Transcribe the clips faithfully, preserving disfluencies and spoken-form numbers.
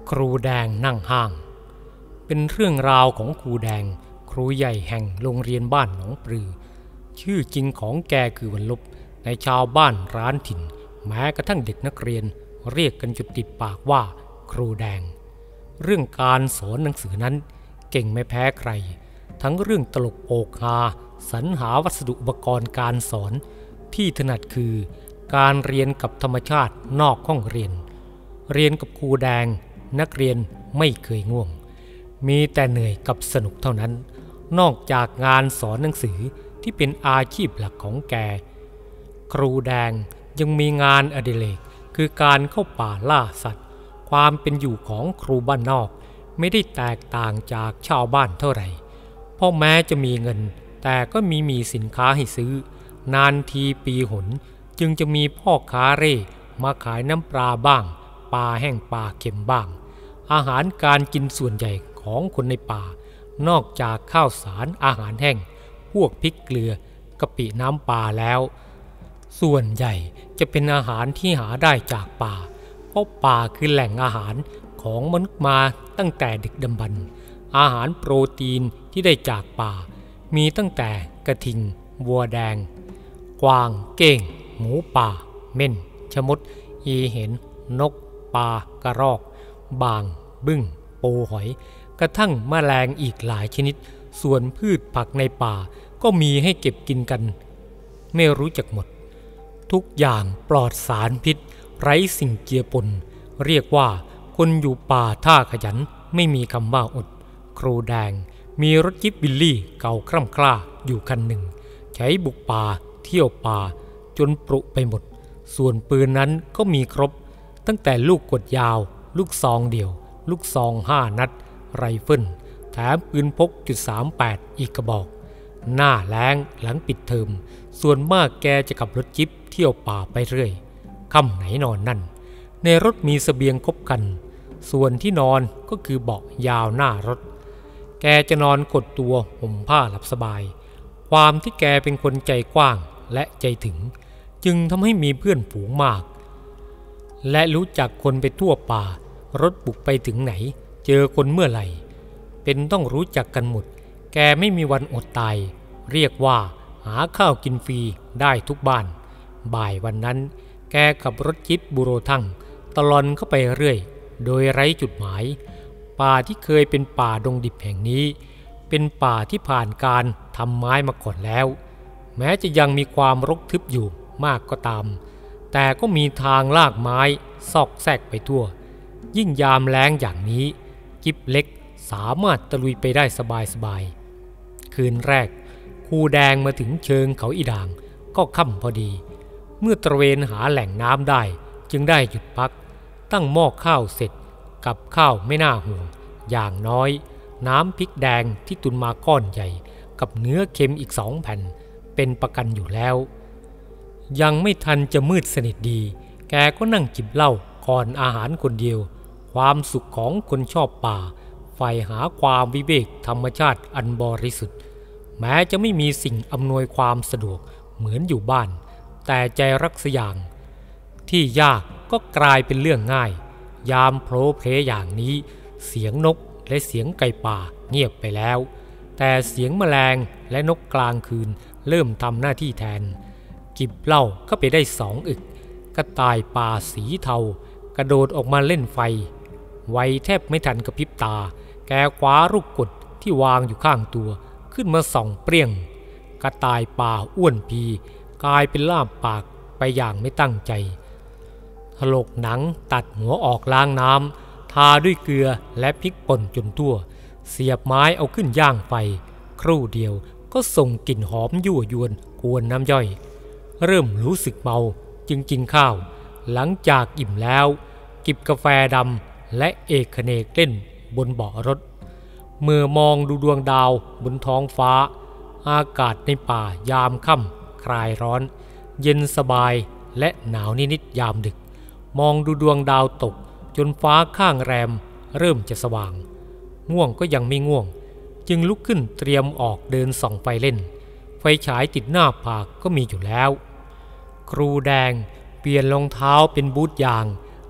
ครูแดงนั่งห้างเป็นเรื่องราวของครูแดงครูใหญ่แห่งโรงเรียนบ้านหนองปลือชื่อจริงของแกคือวันลบในชาวบ้านร้านถิ่นแม้กระทั่งเด็กนักเรียนเรียกกันจุดติดปากว่าครูแดงเรื่องการสอนหนังสือนั้นเก่งไม่แพ้ใครทั้งเรื่องตลกโปกฮาสรรหาวัสดุอุปกรณ์การสอนที่ถนัดคือการเรียนกับธรรมชาตินอกห้องเรียนเรียนกับครูแดงนักเรียนไม่เคยง่วงมีแต่เหนื่อยกับสนุกเท่านั้นนอกจากงานสอนหนังสือที่เป็นอาชีพหลักของแกครูแดงยังมีงานอดิเรกคือการเข้าป่าล่าสัตว์ความเป็นอยู่ของครูบ้านนอกไม่ได้แตกต่างจากชาวบ้านเท่าไหร่เพราะแม้จะมีเงินแต่ก็มีมีสินค้าให้ซื้อนานทีปีหนจึงจะมีพ่อค้าเร่มาขายน้ำปลาบ้างปลาแห้งปลาเค็มบ้างอาหารการกินส่วนใหญ่ของคนในป่านอกจากข้าวสารอาหารแห้งพวกพริกเกลือกะปิน้ำปลาแล้วส่วนใหญ่จะเป็นอาหารที่หาได้จากป่าเพราะป่าคือแหล่งอาหารของมนุษย์มาตั้งแต่ดึกดำบรรพ์อาหารโปรตีนที่ได้จากป่ามีตั้งแต่กระทิงวัวแดงกวางเก้งหมูป่าเม่นชะมดอีเห็นนกปลากระรอกบางบึ้งปูหอยกระทั่งแมลงอีกหลายชนิดส่วนพืชผักในป่าก็มีให้เก็บกินกันไม่รู้จักหมดทุกอย่างปลอดสารพิษไร้สิ่งเจือปนเรียกว่าคนอยู่ป่าท่าขยันไม่มีคำว่าอดครูแดงมีรถจิ๊บบิลลี่เก่าคร่ำคร่าอยู่คันหนึ่งใช้บุกป่าเที่ยวป่าจนปรุไปหมดส่วนปืนนั้นก็มีครบตั้งแต่ลูกกดยาวลูกซองเดี่ยวลูกซองห้านัดไรเฟิลแถมปืนพกจุดสามแปดอีกกระบอกหน้าแล้งหลังปิดเทอมส่วนมากแกจะขับรถจิ๊บเที่ยวป่าไปเรื่อยค่ำไหนนอนนั่นในรถมีเสบียงครบครันส่วนที่นอนก็คือเบาะยาวหน้ารถแกจะนอนกดตัวห่มผ้าหลับสบายความที่แกเป็นคนใจกว้างและใจถึงจึงทำให้มีเพื่อนฝูงมากและรู้จักคนไปทั่วป่ารถบุกไปถึงไหนเจอคนเมื่อไหร่เป็นต้องรู้จักกันหมดแกไม่มีวันอดตายเรียกว่าหาข้าวกินฟรีได้ทุกบ้านบ่ายวันนั้นแกขับรถจิ๊บบูโรทั่งตลอดเข้าไปเรื่อยโดยไร้จุดหมายป่าที่เคยเป็นป่าดงดิบแห่งนี้เป็นป่าที่ผ่านการทำไม้มาก่อนแล้วแม้จะยังมีความรกทึบอยู่มากก็ตามแต่ก็มีทางลากไม้ซอกแซกไปทั่วยิ่งยามแล้งอย่างนี้จิ๊บเล็กสามารถตะลุยไปได้สบายๆคืนแรกครูแดงมาถึงเชิงเขาอีด่างก็ค่ำพอดีเมื่อตระเวนหาแหล่งน้ำได้จึงได้หยุดพักตั้งหม้อข้าวเสร็จกับข้าวไม่น่าห่วงอย่างน้อยน้ำพริกแดงที่ตุนมาก้อนใหญ่กับเนื้อเค็มอีกสองแผ่นเป็นประกันอยู่แล้วยังไม่ทันจะมืดสนิทดีแกก็นั่งจิบเหล้าก่อนอาหารคนเดียวความสุขของคนชอบป่าใฝ่หาความวิเวกธรรมชาติอันบริสุทธิ์แม้จะไม่มีสิ่งอำนวยความสะดวกเหมือนอยู่บ้านแต่ใจรักสอย่างที่ยากก็กลายเป็นเรื่องง่ายยามโผล่เพลอย่างนี้เสียงนกและเสียงไก่ป่าเงียบไปแล้วแต่เสียงแมลงและนกกลางคืนเริ่มทำหน้าที่แทนจิบเหล้าก็ไปได้สองอึกกระต่ายป่าสีเทากระโดดออกมาเล่นไฟไวแทบไม่ทันกระพริบตาแกคว้าลูกกดที่วางอยู่ข้างตัวขึ้นมาส่องเปรี้ยงกระต่ายป่าอ้วนพีกลายเป็นล่ามปากไปอย่างไม่ตั้งใจถลกหนังตัดหัวออกล้างน้ำทาด้วยเกลือและพริกป่นจนทั่วเสียบไม้เอาขึ้นย่างไฟครู่เดียวก็ส่งกลิ่นหอมยั่วยวนกวนน้ำย่อยเริ่มรู้สึกเมาจึงกินข้าวหลังจากอิ่มแล้วจิบกาแฟดำและเอกเนกเล่นบนเบาะรถเมื่อมองดูดวงดาวบนท้องฟ้าอากาศในป่ายามค่ำคลายร้อนเย็นสบายและหนาวนิดๆยามดึกมองดูดวงดาวตกจนฟ้าข้างแรมเริ่มจะสว่างง่วงก็ยังไม่ง่วงจึงลุกขึ้นเตรียมออกเดินส่องไฟเล่นไฟฉายติดหน้าผากก็มีอยู่แล้วครูแดงเปลี่ยนรองเท้าเป็นบูทยาง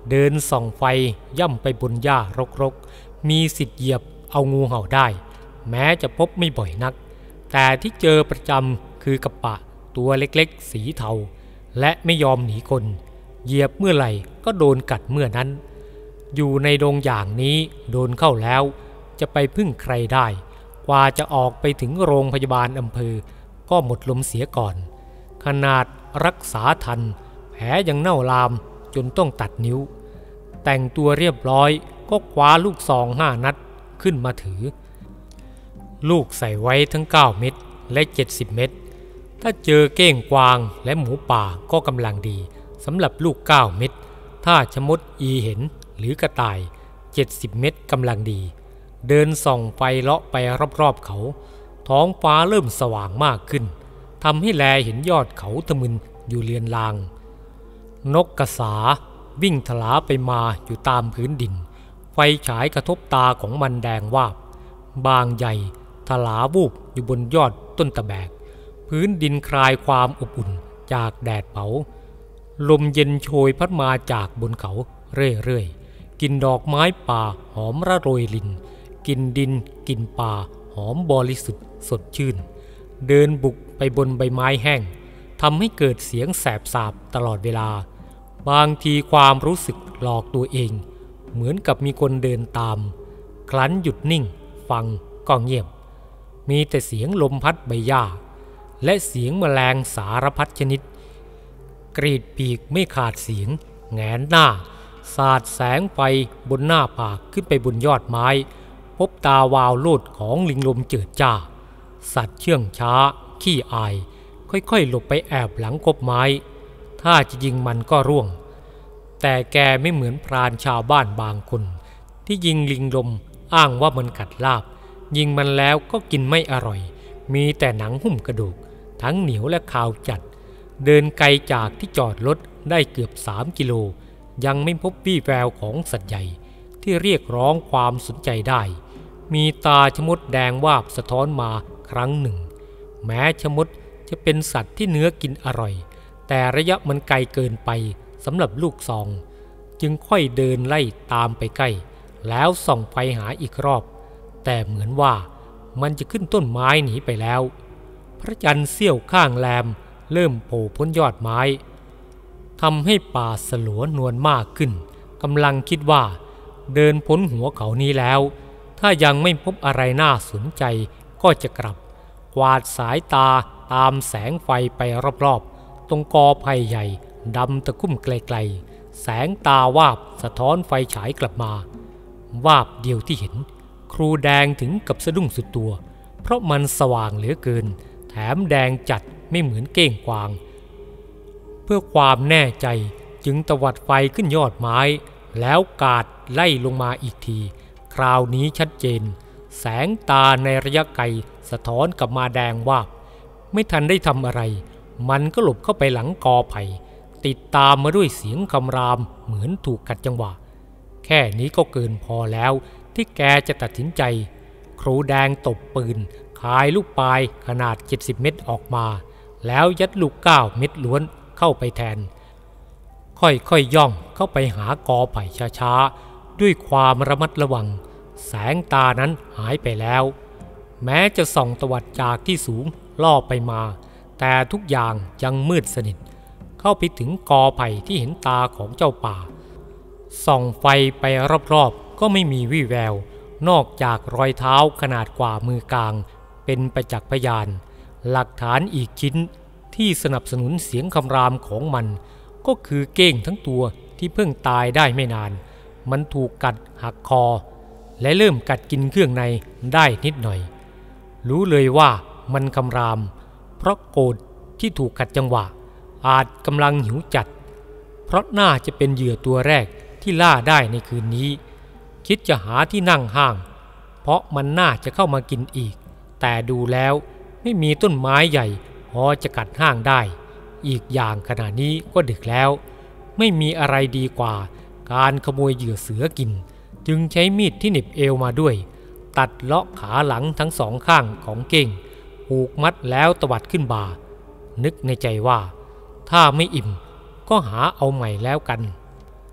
เดินส่องไฟย่ำไปบนหญ้ารกๆมีสิทธิ์เหยียบเอางูเห่าได้แม้จะพบไม่บ่อยนักแต่ที่เจอประจำคือกระปะตัวเล็กๆสีเทาและไม่ยอมหนีคนเหยียบเมื่อไหร่ก็โดนกัดเมื่อนั้นอยู่ในดงอย่างนี้โดนเข้าแล้วจะไปพึ่งใครได้กว่าจะออกไปถึงโรงพยาบาลอำเภอก็หมดลมเสียก่อนขนาดรักษาทันแผลยังเน่าลามจนต้องตัดนิ้วแต่งตัวเรียบร้อยก็คว้าลูกซองห้านัดขึ้นมาถือลูกใส่ไว้ทั้งเก้าเม็ดและเจ็ดสิบเม็ดถ้าเจอเก้งกวางและหมูป่าก็กำลังดีสำหรับลูกเก้าเม็ดถ้าชะมดอีเห็นหรือกระต่ายเจ็ดสิบเม็ดกำลังดีเดินส่องไฟเลาะไปรอบๆเขาท้องฟ้าเริ่มสว่างมากขึ้นทำให้แลเห็นยอดเขาทะมึนอยู่เลือนลางนกกระสาวิ่งทลาไปมาอยู่ตามพื้นดินไฟฉายกระทบตาของมันแดงวาบบางใหญ่ทลาวูบอยู่บนยอดต้นตะแบกพื้นดินคลายความอบอุ่นจากแดดเผาลมเย็นโชยพัดมาจากบนเขาเรื่อยๆกินดอกไม้ป่าหอมระโรยลิ่นกินดินกินป่าหอมบริสุทธิ์สดชื่นเดินบุกไปบนใบไม้แห้งทำให้เกิดเสียงแสบสาบตลอดเวลาบางทีความรู้สึกหลอกตัวเองเหมือนกับมีคนเดินตามครั้นหยุดนิ่งฟังก็เงียบมีแต่เสียงลมพัดใบหญ้าและเสียงแมลงสารพัดชนิดกรีดปีกไม่ขาดเสียงแหงนหน้าสาดแสงไฟบนหน้าผากขึ้นไปบนยอดไม้พบตาวาวโลดของลิงลมเจิดจ้าสัตว์เชื่องช้าขี้อายค่อยๆหลบไปแอบหลังกบไม้ถ้าจะยิงมันก็ร่วงแต่แกไม่เหมือนพรานชาวบ้านบางคนที่ยิงลิงลมอ้างว่ามันกัดลาบยิงมันแล้วก็กินไม่อร่อยมีแต่หนังหุ้มกระดูกทั้งเหนียวและคาวจัดเดินไกลจากที่จอดรถได้เกือบสามกิโลยังไม่พบวี่แววของสัตว์ใหญ่ที่เรียกร้องความสนใจได้มีตาชะมดแดงวาบสะท้อนมาครั้งหนึ่งแม้ชะมดจะเป็นสัตว์ที่เนื้อกินอร่อยแต่ระยะมันไกลเกินไปสำหรับลูกซองจึงค่อยเดินไล่ตามไปใกล้แล้วส่องไฟหาอีกรอบแต่เหมือนว่ามันจะขึ้นต้นไม้หนีไปแล้วพระจันทร์เสี้ยวข้างแรมเริ่มโผล่พ้นยอดไม้ทำให้ป่าสลัวนวลมากขึ้นกำลังคิดว่าเดินพ้นหัวเขานี้แล้วถ้ายังไม่พบอะไรน่าสนใจก็จะกลับกวาดสายตาตามแสงไฟไปรอบๆตรงกอไผ่ใหญ่ดำตะคุ่มไกลๆแสงตาวาบสะท้อนไฟฉายกลับมาวาบเดียวที่เห็นครูแดงถึงกับสะดุ้งสุดตัวเพราะมันสว่างเหลือเกินแถมแดงจัดไม่เหมือนเก้งกวางเพื่อความแน่ใจจึงตวัดไฟขึ้นยอดไม้แล้วกาดไล่ลงมาอีกทีคราวนี้ชัดเจนแสงตาในระยะไกลสะท้อนกลับมาแดงวาบไม่ทันได้ทำอะไรมันก็หลบเข้าไปหลังกอไผ่ติดตามมาด้วยเสียงคำรามเหมือนถูกขัดจังหวะแค่นี้ก็เกินพอแล้วที่แกจะตัดสินใจครูแดงตบปืนคายลูกปลายขนาดเจ็ดสิบเม็ดออกมาแล้วยัดลูกเก้าเม็ดล้วนเข้าไปแทนค่อยๆ ย, ย่องเข้าไปหากอไผ่ช้าๆด้วยความระมัดระวังแสงตานั้นหายไปแล้วแม้จะส่องตวัดจากที่สูงล่อไปมาแต่ทุกอย่างยังมืดสนิทเข้าไปถึงกอไผ่ที่เห็นตาของเจ้าป่าส่องไฟไปรอบๆก็ไม่มีวี่แววนอกจากรอยเท้าขนาดกว่ามือกลางเป็นประจักษ์พยานหลักฐานอีกชิ้นที่สนับสนุนเสียงคำรามของมันก็คือเก้งทั้งตัวที่เพิ่งตายได้ไม่นานมันถูกกัดหักคอและเริ่มกัดกินเครื่องในได้นิดหน่อยรู้เลยว่ามันคำรามเพราะโกรธที่ถูกขัดจังหวะอาจกำลังหิวจัดเพราะน่าจะเป็นเหยื่อตัวแรกที่ล่าได้ในคืนนี้คิดจะหาที่นั่งห้างเพราะมันน่าจะเข้ามากินอีกแต่ดูแล้วไม่มีต้นไม้ใหญ่พอจะกัดห้างได้อีกอย่างขณะนี้ก็ดึกแล้วไม่มีอะไรดีกว่าการขโมยเหยื่อเสือกินจึงใช้มีดที่เหน็บเอวมาด้วยตัดเลาะขาหลังทั้งสองข้างของเก้งผูกมัดแล้วตวัดขึ้นบ่านึกในใจว่าถ้าไม่อิ่มก็หาเอาใหม่แล้วกัน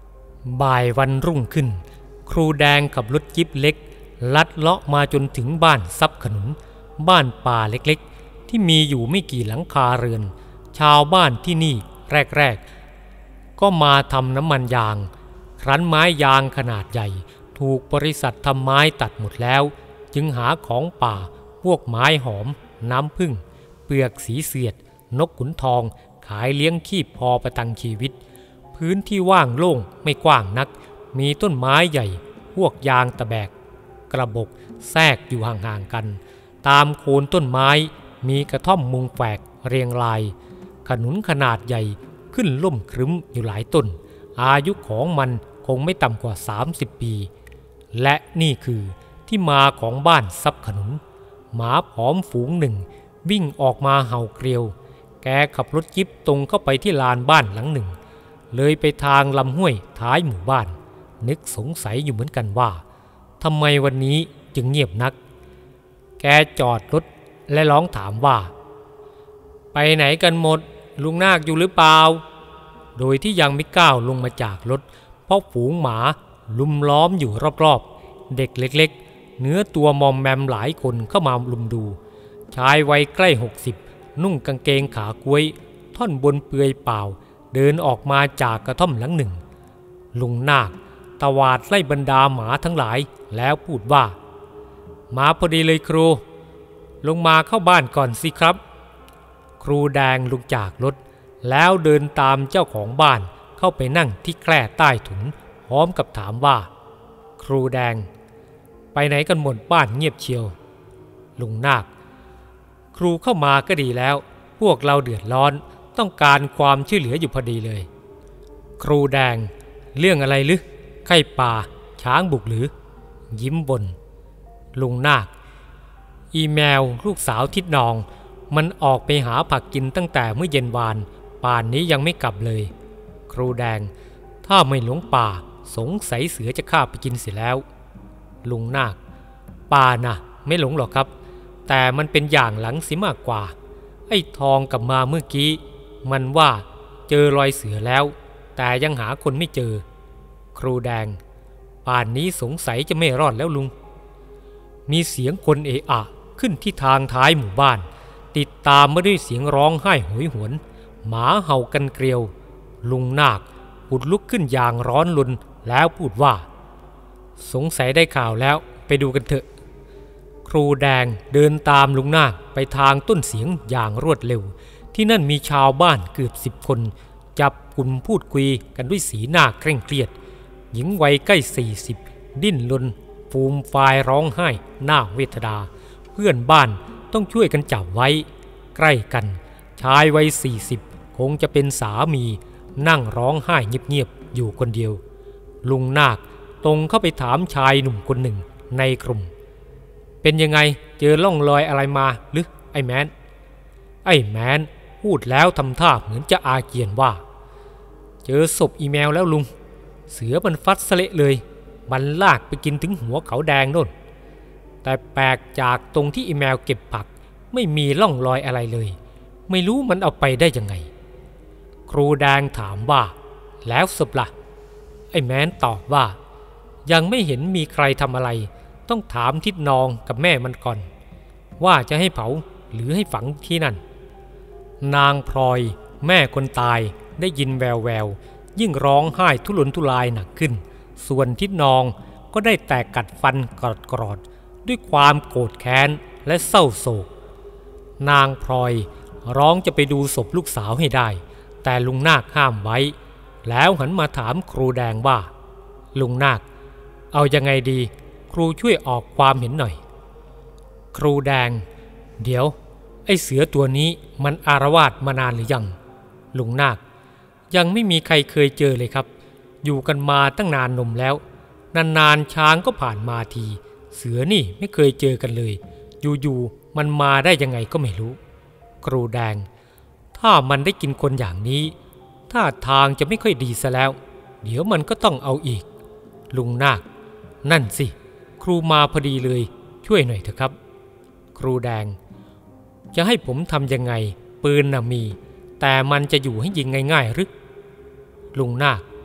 บ่ายวันรุ่งขึ้นครูแดงขับรถจิ๊บเล็กลัดเลาะมาจนถึงบ้านซับขนุนบ้านป่าเล็กๆที่มีอยู่ไม่กี่หลังคาเรือนชาวบ้านที่นี่แรกๆก็มาทำน้ำมันยางครั้นไม้ยางขนาดใหญ่ถูกบริษัททำไม้ตัดหมดแล้วจึงหาของป่าพวกไม้หอมน้ำผึ้งเปลือกสีเสียดนกขุนทองขายเลี้ยงชีพพอประทังชีวิตพื้นที่ว่างโล่งไม่กว้างนักมีต้นไม้ใหญ่พวกยางตะแบกกระบกแทรกอยู่ห่างๆกันตามโคนต้นไม้มีกระท่อมมุงแฝกเรียงรายขนุนขนาดใหญ่ขึ้นล่มครึ้มอยู่หลายต้นอายุของมันคงไม่ต่ำกว่าสามสิบปีและนี่คือที่มาของบ้านซับขนุนหมาผอมฝูงหนึ่งวิ่งออกมาเห่าเกลียวแกขับรถจิ๊บตรงเข้าไปที่ลานบ้านหลังหนึ่งเลยไปทางลำห้วยท้ายหมู่บ้านนึกสงสัยอยู่เหมือนกันว่าทำไมวันนี้จึงเงียบนักแกจอดรถและร้องถามว่าไปไหนกันหมดลุงนาคอยู่หรือเปล่าโดยที่ยังไม่ก้าวลงมาจากรถเพราะฝูงหมาลุมล้อมอยู่รอบๆเด็กเล็กๆเนื้อตัวมอมแมมหลายคนเข้ามาลุมดูชายวัยใกล้หกสิบนุ่งกางเกงขาก้วยท่อนบนเปลือยเปล่าเดินออกมาจากกระท่อมหลังหนึ่งลุงนาคตวาดไล่บรรดาหมาทั้งหลายแล้วพูดว่ามาพอดีเลยครูลงมาเข้าบ้านก่อนสิครับครูแดงลงจากรถแล้วเดินตามเจ้าของบ้านเข้าไปนั่งที่แคร่ใต้ถุนพร้อมกับถามว่าครูแดงไปไหนกันหมดบ้านเงียบเชียวลุงนาคครูเข้ามาก็ดีแล้วพวกเราเดือดร้อนต้องการความช่วยเหลืออยู่พอดีเลยครูแดงเรื่องอะไรหรือไข้ป่าช้างบุกหรือยิ้มบนลุงนาคอีแมวลูกสาวทิดนองมันออกไปหาผักกินตั้งแต่เมื่อเย็นวานป่านนี้ยังไม่กลับเลยครูแดงถ้าไม่หลงป่าสงสัยเสือจะฆ่าไปกินเสียแล้วลุงนาคป่านะไม่หลงหรอกครับแต่มันเป็นอย่างหลังสิมากกว่าไอ้ทองกับมาเมื่อกี้มันว่าเจอรอยเสือแล้วแต่ยังหาคนไม่เจอครูแดงป่านนี้สงสัยจะไม่รอดแล้วลุงมีเสียงคนเอะอะขึ้นที่ทางท้ายหมู่บ้านติดตามมาด้วยเสียงร้องไห้โหยหวนหมาเห่ากันเกลียวลุงนาคปุดลุกขึ้นอย่างร้อนรนแล้วพูดว่าสงสัยได้ข่าวแล้วไปดูกันเถอะครูแดงเดินตามลุงนาคไปทางต้นเสียงอย่างรวดเร็วที่นั่นมีชาวบ้านเกือบสิบคนจับกลุ่มพูดคุยกันด้วยสีหน้าเคร่งเครียดหญิงวัยใกล้สี่สิบดิ้นรนฟูมฟายร้องไห้หน้าเวทนาเพื่อนบ้านต้องช่วยกันจับไว้ใกล้กันชายวัยสี่สิบคงจะเป็นสามีนั่งร้องไห้เงียบๆอยู่คนเดียวลุงนาคตรงเข้าไปถามชายหนุ่มคนหนึ่งในกลุ่มเป็นยังไงเจอล่องรอยอะไรมาหรือไอ้แมนไอ้แมนพูดแล้วทำท่าเหมือนจะอาเกียนว่าเจอศพอีแมวแล้วลุงเสือมันฟัดสะเละเลยมันลากไปกินถึงหัวเขาแดงโน่นแต่แปลกจากตรงที่อีแมวเก็บผักไม่มีล่องรอยอะไรเลยไม่รู้มันเอาไปได้ยังไงครูแดงถามว่าแล้วศพล่ะไอ้แมนตอบว่ายังไม่เห็นมีใครทำอะไรต้องถามทิดนองกับแม่มันก่อนว่าจะให้เผาหรือให้ฝังที่นั่นนางพลอยแม่คนตายได้ยินแววแววยิ่งร้องไห้ทุรนทุรายหนักขึ้นส่วนทิดนองก็ได้แต่กัดฟันกรอดกรอดด้วยความโกรธแค้นและเศร้าโศกนางพลอยร้องจะไปดูศพลูกสาวให้ได้แต่ลุงนาคห้ามไว้แล้วหันมาถามครูแดงว่าลุงนาคเอายังไงดีครูช่วยออกความเห็นหน่อยครูแดงเดี๋ยวไอ้เสือตัวนี้มันอารวาสมานานหรือยังลุงนาคยังไม่มีใครเคยเจอเลยครับอยู่กันมาตั้งนานนมแล้วนานๆช้างก็ผ่านมาทีเสือนี่ไม่เคยเจอกันเลยอยู่ๆมันมาได้ยังไงก็ไม่รู้ครูแดงถ้ามันได้กินคนอย่างนี้ท่าทางจะไม่ค่อยดีซะแล้วเดี๋ยวมันก็ต้องเอาอีกลุงนาคนั่นสิครูมาพอดีเลยช่วยหน่อยเถอะครับครูแดงจะให้ผมทำยังไงปืนน่ะมีแต่มันจะอยู่ให้ยิงง่ายๆหรือลุงนาค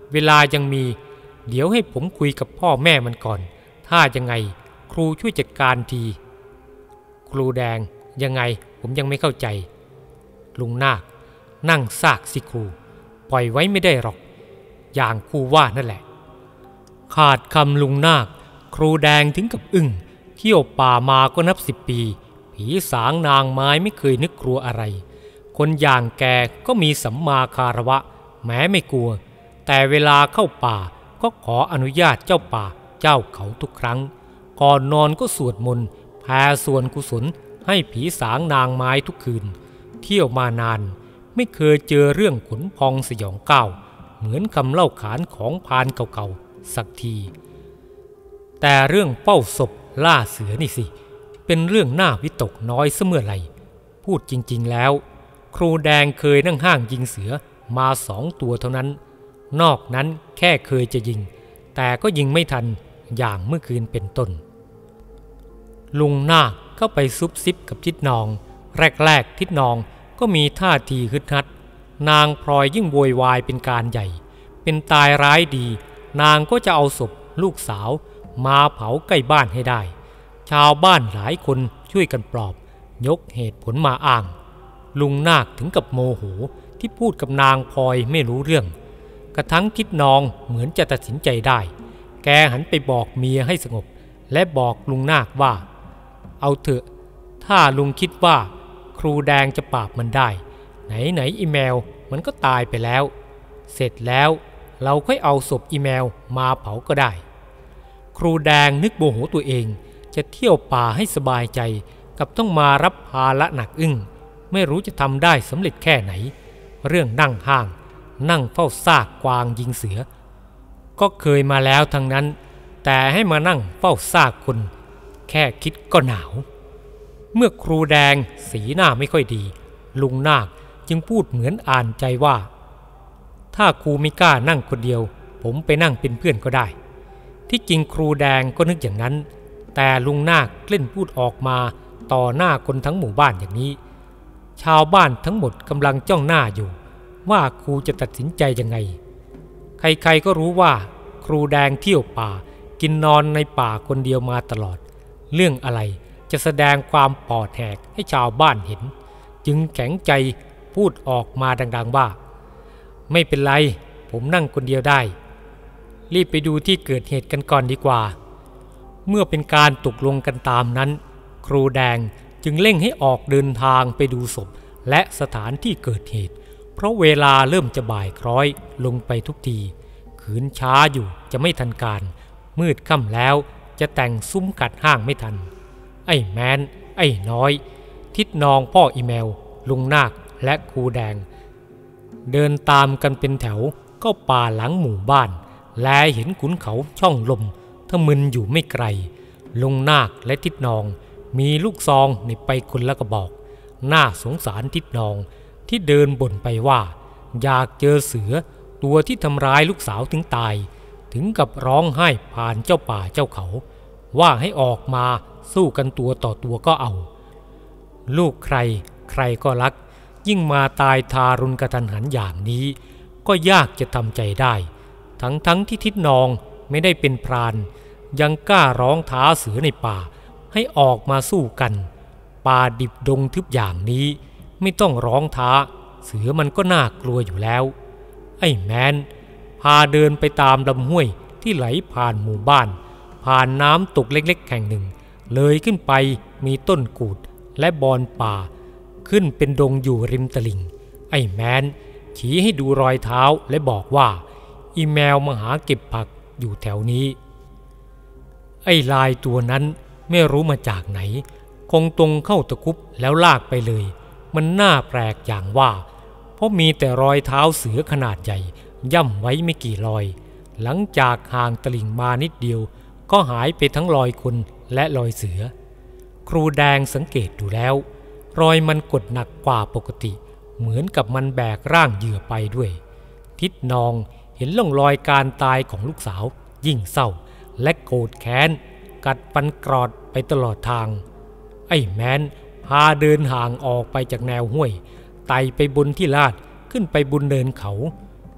เวลายังมีเดี๋ยวให้ผมคุยกับพ่อแม่มันก่อนถ้ายังไงครูช่วยจัดการทีครูแดงยังไงผมยังไม่เข้าใจลุงนาคนั่งซากสิครูปล่อยไว้ไม่ได้หรอกอย่างครูว่านั่นแหละขาดคำลุงนาคครูแดงถึงกับอึ้งเที่ยวป่ามาก็นับสิบปีผีสางนางไม้ไม่เคยนึกกลัวอะไรคนอย่างแกก็มีสัมมาคารวะแม้ไม่กลัวแต่เวลาเข้าป่าก็ขออนุญาตเจ้าป่าเจ้าเขาทุกครั้งก่อนนอนก็สวดมนต์แผ่ส่วนกุศลให้ผีสางนางไม้ทุกคืนเที่ยวมานานไม่เคยเจอเรื่องขนพองสยองก้าวเหมือนคำเล่าขานของพรานเก่าๆสักทีแต่เรื่องเฝ้าศพล่าเสือนี่สิเป็นเรื่องน่าวิตกน้อยเสมอไรพูดจริงๆแล้วครูแดงเคยนั่งห้างยิงเสือมาสองตัวเท่านั้นนอกนั้นแค่เคยจะยิงแต่ก็ยิงไม่ทันอย่างเมื่อคืนเป็นต้นลุงนาคเข้าไปซุบซิบกับทิดนองแรกๆทิดนองก็มีท่าทีฮึดฮัดนางพลอยยิ่งโวยวายเป็นการใหญ่เป็นตายร้ายดีนางก็จะเอาศพลูกสาวมาเผาใกล้บ้านให้ได้ชาวบ้านหลายคนช่วยกันปลอบยกเหตุผลมาอ้างลุงนาคถึงกับโมโหที่พูดกับนางพลอยไม่รู้เรื่องกระทั่งทิดนองเหมือนจะตัดสินใจได้แกหันไปบอกเมียให้สงบและบอกลุงนาคว่าเอาเถอะถ้าลุงคิดว่าครูแดงจะปราบมันได้ไหนไหนอีแมวมันก็ตายไปแล้วเสร็จแล้วเราค่อยเอาศพอีแมวมาเผาก็ได้ครูแดงนึกโมโหตัวเองจะเที่ยวป่าให้สบายใจกับต้องมารับภาระหนักอึ้งไม่รู้จะทำได้สำเร็จแค่ไหนเรื่องนั่งห้างนั่งเฝ้าซากกวางยิงเสือก็เคยมาแล้วทั้งนั้นแต่ให้มานั่งเฝ้าซากคนแค่คิดก็หนาวเมื่อครูแดงสีหน้าไม่ค่อยดีลุงนาคจึงพูดเหมือนอ่านใจว่าถ้าครูไม่กล้านั่งคนเดียวผมไปนั่งเป็นเพื่อนก็ได้ที่จริงครูแดงก็นึกอย่างนั้นแต่ลุงนาคเล่นพูดออกมาต่อหน้าคนทั้งหมู่บ้านอย่างนี้ชาวบ้านทั้งหมดกำลังจ้องหน้าอยู่ว่าครูจะตัดสินใจยังไงใครๆก็รู้ว่าครูแดงเที่ยวป่ากินนอนในป่าคนเดียวมาตลอดเรื่องอะไรจะแสดงความปอดแหกให้ชาวบ้านเห็นจึงแข็งใจพูดออกมาดังๆว่าไม่เป็นไรผมนั่งคนเดียวได้รีบไปดูที่เกิดเหตุกันก่อนดีกว่าเมื่อเป็นการตกลงกันตามนั้นครูแดงจึงเร่งให้ออกเดินทางไปดูศพและสถานที่เกิดเหตุเพราะเวลาเริ่มจะบ่ายคล้อยลงไปทุกทีขืนช้าอยู่จะไม่ทันการมืดค่ำแล้วจะแต่งซุ้มกัดห้างไม่ทันไอ้แมนไอ้น้อยทิดนองพ่ออีแมวลุงนาคและครูแดงเดินตามกันเป็นแถวเข้าป่าหลังหมู่บ้านแลเห็นขุนเขาช่องลมทะมึนอยู่ไม่ไกลลุงนาคและทิดนองมีลูกซองในไปคนละกระบอกน่าสงสารทิดนองที่เดินบ่นไปว่าอยากเจอเสือตัวที่ทำร้ายลูกสาวถึงตายถึงกับร้องไห้ผ่านเจ้าป่าเจ้าเขาว่าให้ออกมาสู้กันตัวต่อตัวก็เอาลูกใครใครก็รักยิ่งมาตายทารุณกระทันหันอย่างนี้ก็ยากจะทำใจได้ทั้งทั้งที่ทิดนองไม่ได้เป็นพรานยังกล้าร้องท้าเสือในป่าให้ออกมาสู้กันป่าดิบดงทึบอย่างนี้ไม่ต้องร้องท้าเสือมันก็น่ากลัวอยู่แล้วไอ้แมนพาเดินไปตามลำห้วยที่ไหลผ่านหมู่บ้านผ่านน้ำตกเล็กๆแห่งหนึ่งเลยขึ้นไปมีต้นกูดและบอนป่าขึ้นเป็นดงอยู่ริมตลิ่งไอ้แมนชี้ให้ดูรอยเท้าและบอกว่าอีแมวมาหาเก็บผักอยู่แถวนี้ไอ้ลายตัวนั้นไม่รู้มาจากไหนคงตรงเข้าตะคุบแล้วลากไปเลยมันน่าแปลกอย่างว่าเพราะมีแต่รอยเท้าเสือขนาดใหญ่ย่ำไว้ไม่กี่รอยหลังจากห่างตลิ่งมานิดเดียวก็หายไปทั้งรอยคนและรอยเสือครูแดงสังเกตดูแล้วรอยมันกดหนักกว่าปกติเหมือนกับมันแบกร่างเหยื่อไปด้วยทิดนองเห็นร่องรอยการตายของลูกสาวยิ่งเศร้าและโกรธแค้นกัดฟันกรอดไปตลอดทางไอ้แมนพาเดินห่างออกไปจากแนวห้วยไต่ไปบนที่ลาดขึ้นไปบนเนินเขา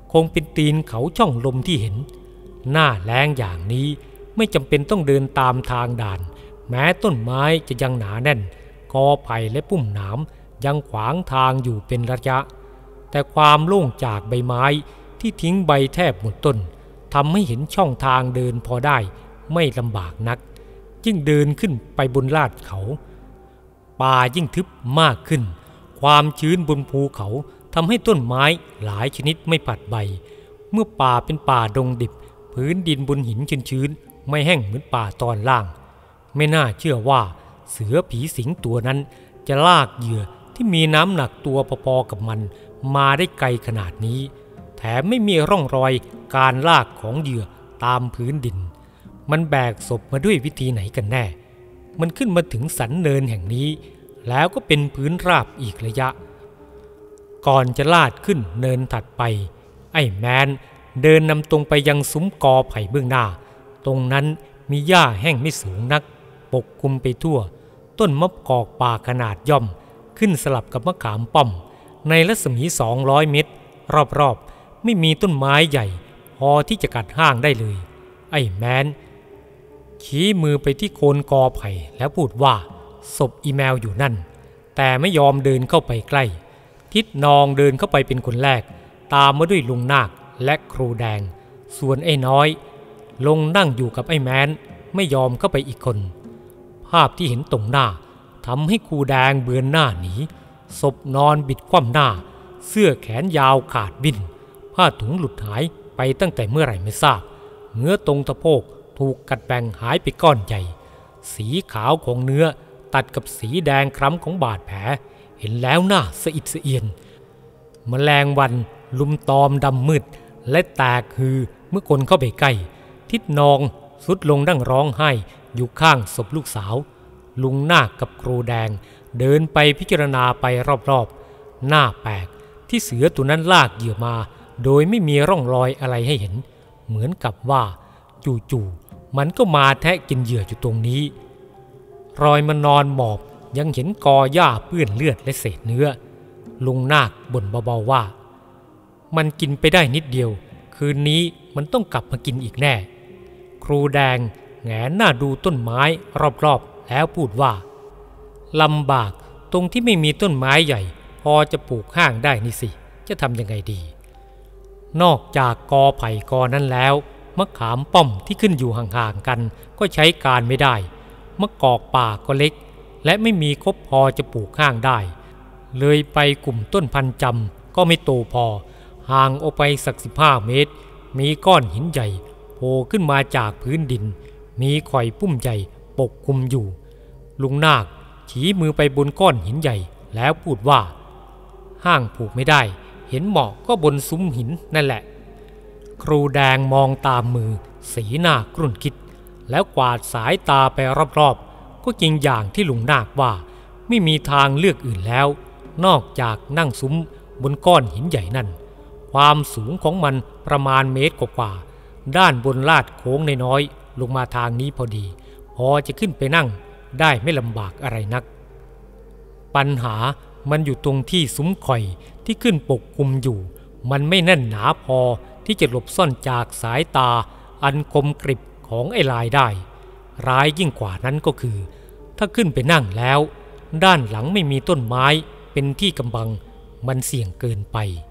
คงเป็นตีนเขาช่องลมที่เห็นหน้าแล้งอย่างนี้ไม่จำเป็นต้องเดินตามทางด่านแม้ต้นไม้จะยังหนาแน่นกอไผ่และปุ่มหนามยังขวางทางอยู่เป็นระยะแต่ความโล่งจากใบไม้ที่ทิ้งใบแทบหมดต้นทำให้เห็นช่องทางเดินพอได้ไม่ลำบากนักยิ่งเดินขึ้นไปบนลาดเขาป่ายิ่งทึบมากขึ้นความชื้นบนภูเขาทำให้ต้นไม้หลายชนิดไม่ปัดใบเมื่อป่าเป็นป่าดงดิบพื้นดินบนหินชื้นๆไม่แห้งเหมือนป่าตอนล่างไม่น่าเชื่อว่าเสือผีสิงตัวนั้นจะลากเหยื่อที่มีน้ำหนักตัวพอๆกับมันมาได้ไกลขนาดนี้แถมไม่มีร่องรอยการลากของเหยื่อตามพื้นดินมันแบกศพมาด้วยวิธีไหนกันแน่มันขึ้นมาถึงสันเนินแห่งนี้แล้วก็เป็นพื้นราบอีกระยะก่อนจะลาดขึ้นเนินถัดไปไอ้แมนเดินนำตรงไปยังซุ้มกอไผ่เบื้องหน้าตรงนั้นมีหญ้าแห้งไม่สูงนักปกคลุมไปทั่วต้นมะกอกป่าขนาดย่อมขึ้นสลับกับมะขามป้อมในรัศมีสองร้อยเมตรรอบๆไม่มีต้นไม้ใหญ่พอที่จะกัดห้างได้เลยไอ้แมนชี้มือไปที่โคนกอไผ่แล้วพูดว่าศพอีแมวอยู่นั่นแต่ไม่ยอมเดินเข้าไปใกล้ทิดนองเดินเข้าไปเป็นคนแรกตามมาด้วยลุงนาคและครูแดงส่วนไอ้น้อยลงนั่งอยู่กับไอ้แมนไม่ยอมเข้าไปอีกคนภาพที่เห็นตรงหน้าทำให้ครูแดงเบือนหน้าหนีศพนอนบิดคว่ำหน้าเสื้อแขนยาวขาดบินผ้าถุงหลุดหายไปตั้งแต่เมื่อไหร่ไม่ทราบเนื้อตรงสะโพกถูกกัดแบ่งหายไปก้อนใหญ่สีขาวของเนื้อตัดกับสีแดงคล้ำของบาดแผลเห็นแล้วหน้าสะอิดสะเอียนแมลงวันลุมตอมดำมืดและแตกฮือเมื่อคนเข้าไปใกล้ทิดนองสุดลงนั่งร้องไห้อยู่ข้างศพลูกสาวลุงนาคกับครูแดงเดินไปพิจารณาไปรอบๆหน้าแปลกที่เสือตัวนั้นลากเหยื่อมาโดยไม่มีร่องรอยอะไรให้เห็นเหมือนกับว่าจู่ๆมันก็มาแทะกินเหยื่ออยู่ตรงนี้รอยมันนอนหมอบยังเห็นกอหญ้าเปื้อนเลือดและเศษเนื้อลุงนาคบ่นเบาๆว่ามันกินไปได้นิดเดียวคืนนี้มันต้องกลับมากินอีกแน่ครูแดงแงนหน้าดูต้นไม้รอบๆแล้วพูดว่าลำบากตรงที่ไม่มีต้นไม้ใหญ่พอจะปลูกห้างได้นี่สิจะทำยังไงดีนอกจากกอไผ่กอนั้นแล้วมะขามป้อมที่ขึ้นอยู่ห่างๆกันก็ใช้การไม่ได้มะกอกป่าก็เล็กและไม่มีครบพอจะปลูกห้างได้เลยไปกลุ่มต้นพันจำก็ไม่โตพอห่างออกไปสักสิบห้าเมตรมีก้อนหินใหญ่โผล่ขึ้นมาจากพื้นดินมีข่อยปุ้มใหญ่ปกคลุมอยู่ลุงนาคชี้มือไปบนก้อนหินใหญ่แล้วพูดว่าห้างผูกไม่ได้เห็นเหมาะก็บนซุ้มหินนั่นแหละครูแดงมองตามมือสีหน้ากรุ่นคิดแล้วกวาดสายตาไปรอบๆก็จริงอย่างที่ลุงนาคว่าไม่มีทางเลือกอื่นแล้วนอกจากนั่งซุ้มบนก้อนหินใหญ่นั่นความสูงของมันประมาณเมตรกว่าๆด้านบนลาดโค้งน้อยๆลงมาทางนี้พอดีพอจะขึ้นไปนั่งได้ไม่ลำบากอะไรนักปัญหามันอยู่ตรงที่ซุ้มข่อยที่ขึ้นปกคลุมอยู่มันไม่แน่นหนาพอที่จะหลบซ่อนจากสายตาอันคมกริบของไอ้ลายได้ร้ายยิ่งกว่านั้นก็คือถ้าขึ้นไปนั่งแล้วด้านหลังไม่มีต้นไม้เป็นที่กำบังมันเสี่ยงเกินไป